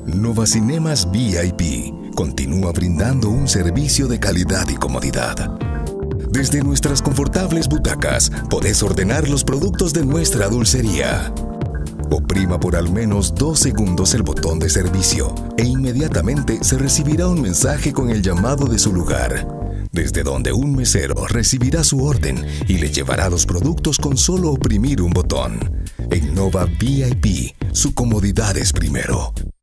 Nova Cinemas VIP continúa brindando un servicio de calidad y comodidad. Desde nuestras confortables butacas podés ordenar los productos de nuestra dulcería. Oprima por al menos 2 segundos el botón de servicio e inmediatamente se recibirá un mensaje con el llamado de su lugar, desde donde un mesero recibirá su orden y le llevará los productos con solo oprimir un botón. En Nova VIP, su comodidad es primero.